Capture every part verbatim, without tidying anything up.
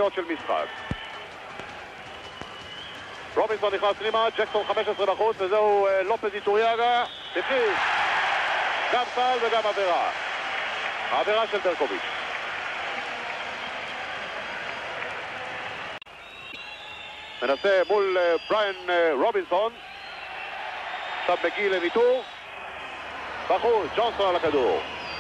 שניות של משחק. רובינסון נכנס פנימה, ג'קסון חמש עשרה בחוץ, וזהו לופז איטוריאגה, בפנים. גם סל וגם עבירה. העבירה של ברקוביץ'. מנסה מול בריין רובינסון. עכשיו מגיע לניטור. בחוץ, ג'ונסון על הכדור.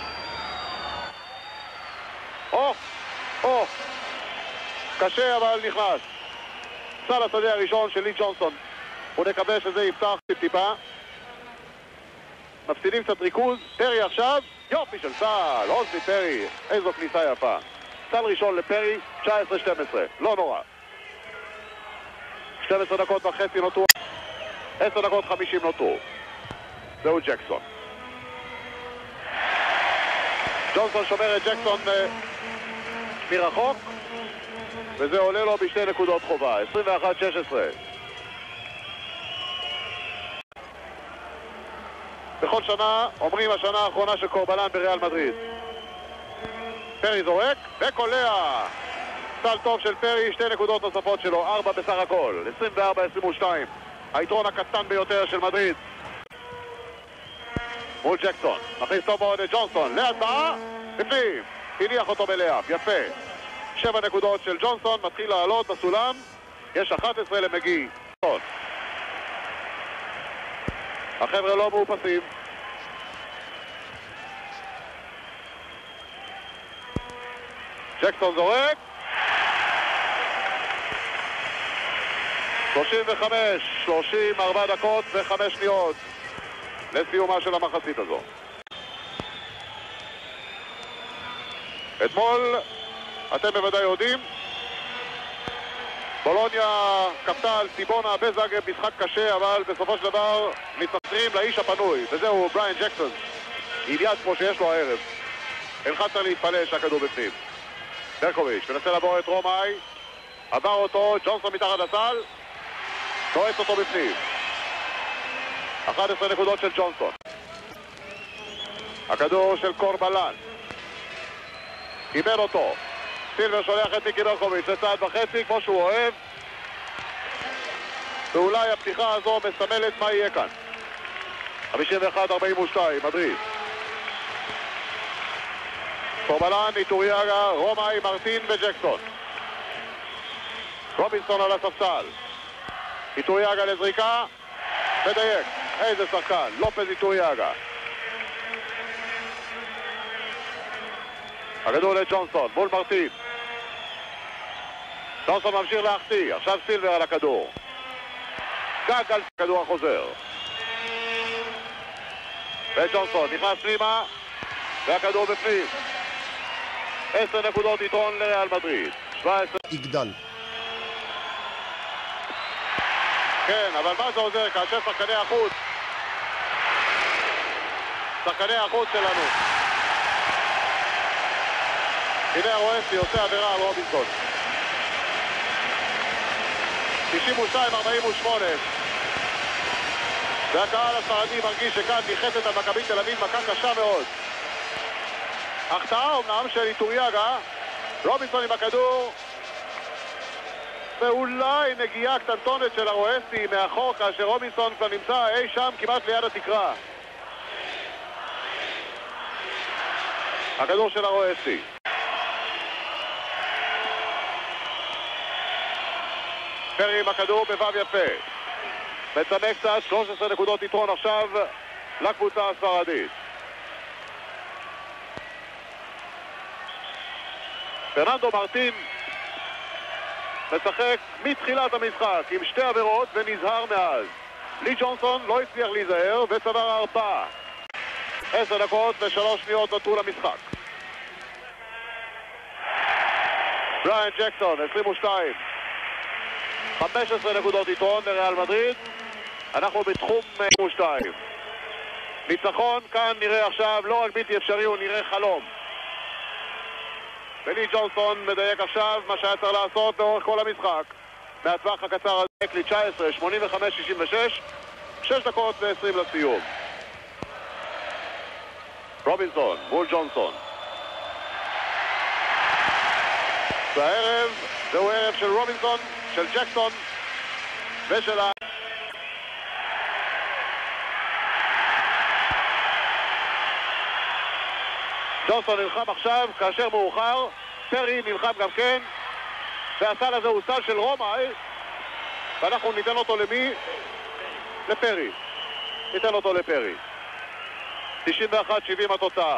או, או. קשה אבל נכנס. סל השדה הראשון של לי ג'ונסון. ונקווה שזה יפתח טיפה. מפסידים קצת ריכוז. פרי עכשיו. יופי של סל. אוזני פרי. איזו כניסה יפה. סל ראשון לפרי. תשע עשרה שתים עשרה. לא נורא. שתים עשרה דקות וחצי נותרו. עשר דקות חמישים נותרו. זהו ג'קסון. ג'ונסון שומר את ג'קסון מרחוק. וזה עולה לו בשתי נקודות חובה. עשרים ואחת שש עשרה. בכל שנה אומרים השנה האחרונה של קורבלן בריאל מדריד. פרי זורק וקולע. סל טוב של פרי, שתי נקודות נוספות שלו, ארבע בסך הכל. עשרים וארבע עשרים ושתיים. היתרון הקטן ביותר של מדריד. מול ג'קסון. מכניס טוב מאוד את ג'ונסון. להצבעה. בפנים. הניח אותו בלאפ. יפה. שבע נקודות של ג'ונסון. מתחיל לעלות בסולם. יש אחת עשרה למגי. החבר'ה לא מאופסים. ג'קסון זורק. שלושים וחמש, שלושים וארבע דקות וחמש שניות לסיומה של המחצית הזו. אתמול, אתם בוודאי יודעים, בולוניה קפתה על סיבונה בזאגרב, משחק קשה, אבל בסופו של דבר מתחזרים לאיש הפנוי, וזהו בריין ג'קסון, עם יד כמו שיש לו הערב. אינך צריך להתפלא שהכדור בפנים. ברקוביץ' מנסה לעבור את רומאי, עבר אותו, ג'ונסון מתחת לסל, תועץ אותו בפנים. אחת עשרה נקודות של ג'ונסון. הכדור של קורבלן. קיבל אותו. סילבר שולח את מיקי ברקוביץ' לצעד וחצי כמו שהוא אוהב. ואולי הפתיחה הזו מסמלת מה יהיה כאן. חמישים ואחת ארבעים ושתיים, מדריד. קורבלן, איטוריאגה, רומאי, מרטין וג'קסון. רובינסון על הספסל. איטוריאגה לזריקה. מדייק. איזה שחקן. לופז איטוריאגה. הכדור לג'ונסון, מול מרטין. ג'ונסון ממשיך להחטיא. עכשיו סילבר על הכדור. גג על הכדור החוזר. וג'ונסון נכנס פנימה. והכדור בפנים. עשר נקודות יתרון לריאל מדריד. שבע עשרה יגדל. כן, אבל מה זה עוזר כאשר שחקני החוץ שחקני החוץ שלנו. הנה הרואסי עושה עבירה על רובינסון. תשעים ושתיים ארבעים ושמונה. והקהל הספרדי מרגיש שכאן ניחתת על מכבי תל אביב מכה קשה מאוד. החטאה אומנם של איטוריאגה. רובינסון עם הכדור. ואולי נגיעה קטנטונת של הרואסי מאחור כאשר רובינסון כבר נמצא אי שם כמעט ליד התקרה. הכדור של הרואסי. פרי עם הכדור בבב יפה. מצמק קצת, שלוש עשרה נקודות יתרון עכשיו לקבוצה הספרדית. פרננדו מרטין משחק מתחילת המשחק עם שתי עבירות ונזהר מאז. לי ג'ונסון לא הצליח להיזהר וצבר ארבעה. עשר דקות ושלוש שניות נותרו למשחק. בריין ג'קסון, עשרים ושתיים. חמש עשרה נקודות יתרון לריאל מדריד. אנחנו בתחום עשרים ושתיים. ניצחון כאן נראה עכשיו לא רק בלתי אפשרי, הוא נראה חלום. ולי ג'ונסון מדייק עכשיו מה שהיה צריך לעשות לאורך כל המשחק. מהטווח הקצר הזה, כלי תשע עשרה, שמונים וחמש שישים ושש. שש דקות ועשרים לסיום. רובינסון מול ג'ונסון. והערב זהו ערב של רובינסון, של ג'קסון ושל ה... ג'ונסון נלחם עכשיו כאשר מאוחר, פרי נלחם גם כן, והסל הזה הוא סל של רומאי, ואנחנו ניתן אותו למי? לפרי. ניתן אותו לפרי. תשעים ואחת שבעים התוצאה.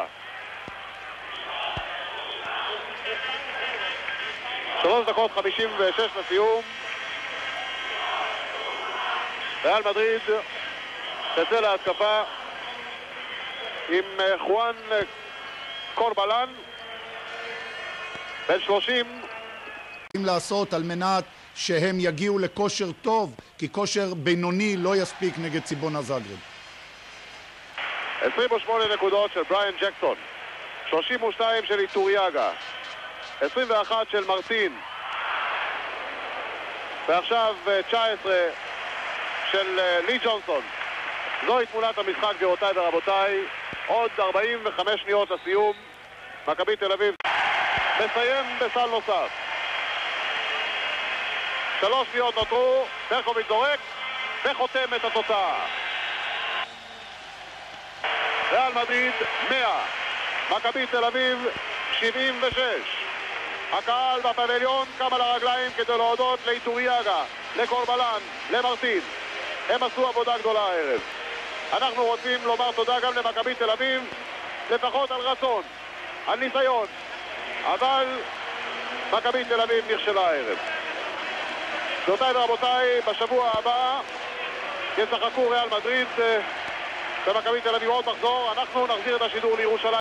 שלוש דקות חמישים ושש לסיום. ריאל מדריד תצא להתקפה עם חואן קורבלן בן שלושים לעשות על מנת שהם יגיעו לכושר טוב, כי כושר בינוני לא יספיק נגד ציבונה זאגרב. עשרים ושמונה נקודות של בריאן ג'קסון, שלושים ושתיים של איטוריאגה, עשרים ואחת של מרטין, ועכשיו תשע עשרה של לי ג'ונסון. זוהי תמונת המשחק, גבירותיי ורבותיי. עוד ארבעים וחמש שניות לסיום. מכבי תל אביב מסיים בסל נוסף. שלוש שניות נותרו, ברקוביץ' זורק וחותם את התוצאה. ריאל מדריד מאה, מכבי תל אביב שבעים ושש. הקהל בפביליון קם על הרגליים כדי להודות לאיטוריאגה, לקורבלן, למרטין. הם עשו עבודה גדולה הערב. אנחנו רוצים לומר תודה גם למכבי תל אביב, לפחות על רצון, על ניסיון, אבל מכבי תל אביב נכשלה הערב. גבירותיי ורבותיי, בשבוע הבא ישחקו ריאל מדריד ומכבי תל אביב עוד מחזור. אנחנו נחזיר את השידור לירושלים.